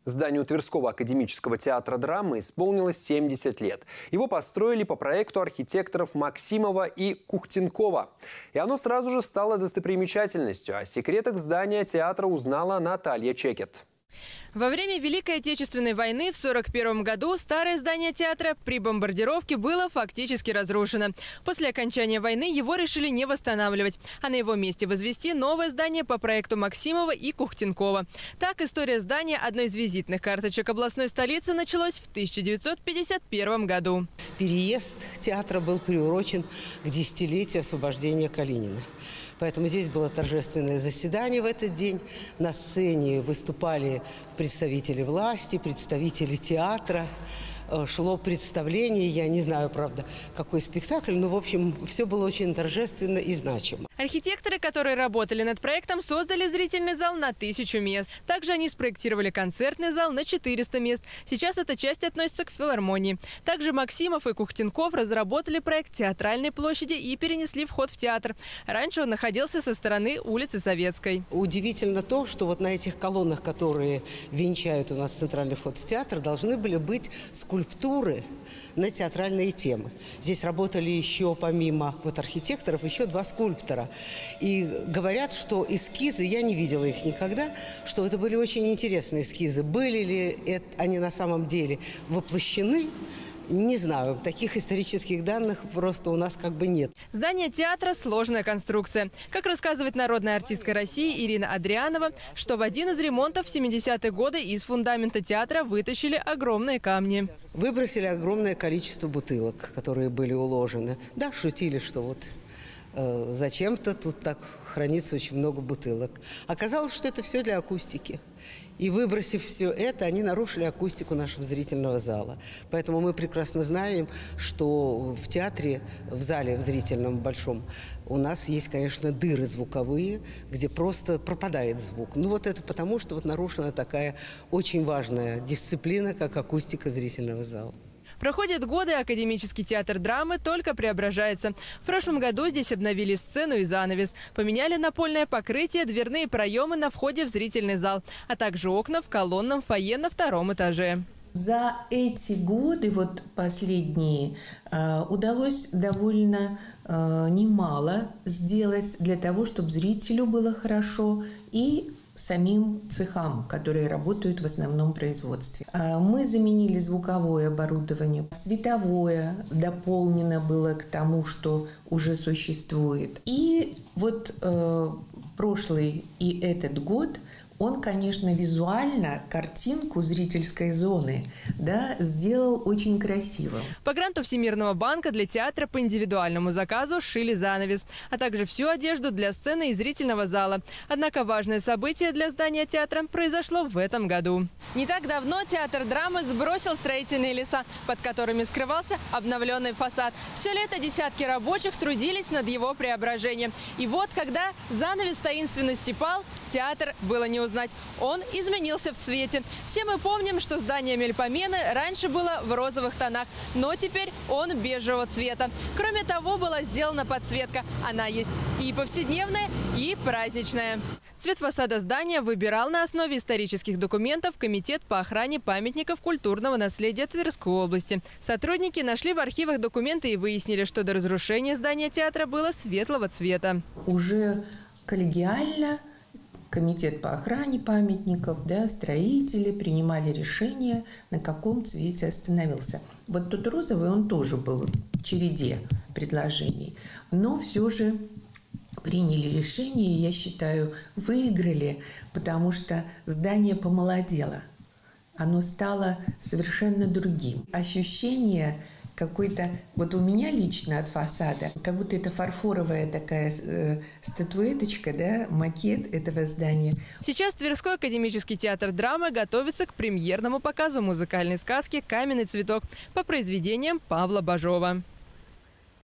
Зданию Тверского академического театра драмы исполнилось 70 лет. Его построили по проекту архитекторов Максимова и Кухтенкова. И оно сразу же стало достопримечательностью. О секретах здания театра узнала Наталья Чекет. Во время Великой Отечественной войны в 1941 году старое здание театра при бомбардировке было фактически разрушено. После окончания войны его решили не восстанавливать, а на его месте возвести новое здание по проекту Максимова и Кухтенкова. Так история здания одной из визитных карточек областной столицы началась в 1951 году. Переезд театра был приурочен к десятилетию освобождения Калинина. Поэтому здесь было торжественное заседание в этот день. На сцене выступали представители власти, представители театра. Шло представление, я не знаю, правда, какой спектакль, но, в общем, все было очень торжественно и значимо. Архитекторы, которые работали над проектом, создали зрительный зал на 1000 мест. Также они спроектировали концертный зал на 400 мест. Сейчас эта часть относится к филармонии. Также Максимов и Кухтенков разработали проект театральной площади и перенесли вход в театр. Раньше он находился со стороны улицы Советской. Удивительно то, что вот на этих колоннах, которые венчают у нас центральный вход в театр, должны были быть скульптуры на театральные темы. Здесь работали еще, помимо архитекторов, еще 2 скульптора. И говорят, что эскизы, я не видела их никогда, что это были очень интересные эскизы. Были ли они на самом деле воплощены? Не знаю, таких исторических данных просто у нас как бы нет. Здание театра – сложная конструкция. Как рассказывает народная артистка России Ирина Адрианова, что в один из ремонтов в 70-е годы из фундамента театра вытащили огромные камни. Выбросили огромное количество бутылок, которые были уложены. Да, шутили, что вот зачем-то тут так хранится очень много бутылок. Оказалось, что это все для акустики. И выбросив все это, они нарушили акустику нашего зрительного зала. Поэтому мы прекрасно знаем, что в театре, в зале, в зрительном большом, у нас есть, конечно, дыры звуковые, где просто пропадает звук. Ну вот это потому, что вот нарушена такая очень важная дисциплина, как акустика зрительного зала. Проходят годы, академический театр драмы только преображается. В прошлом году здесь обновили сцену и занавес. Поменяли напольное покрытие, дверные проемы на входе в зрительный зал, а также окна в колонном фойе на 2-м этаже. За эти годы, вот последние, удалось довольно немало сделать для того, чтобы зрителю было хорошо и самим цехам, которые работают в основном производстве. Мы заменили звуковое оборудование, световое дополнено было к тому, что уже существует. И вот прошлый и этот год он, конечно, визуально картинку зрительской зоны, да, сделал очень красиво. По гранту Всемирного банка для театра по индивидуальному заказу сшили занавес, а также всю одежду для сцены и зрительного зала. Однако важное событие для здания театра произошло в этом году. Не так давно театр драмы сбросил строительные леса, под которыми скрывался обновленный фасад. Все лето десятки рабочих трудились над его преображением. И вот, когда занавес таинственности пал, театр было не узнать. Он изменился в цвете. Все мы помним, что здание Мельпомены раньше было в розовых тонах, но теперь он бежевого цвета. Кроме того, была сделана подсветка. Она есть и повседневная, и праздничная. Цвет фасада здания выбирал на основе исторических документов Комитет по охране памятников культурного наследия Тверской области. Сотрудники нашли в архивах документы и выяснили, что до разрушения здания театра было светлого цвета. Уже коллегиально Комитет по охране памятников, да, строители принимали решение, на каком цвете остановился. Вот тот розовый, он тоже был в череде предложений. Но все же приняли решение, и, я считаю, выиграли, потому что здание помолодело. Оно стало совершенно другим. Ощущение какой-то, вот у меня лично от фасада, как будто это фарфоровая такая статуэточка, да, макет этого здания. Сейчас Тверской академический театр драмы готовится к премьерному показу музыкальной сказки «Каменный цветок» по произведениям Павла Бажова.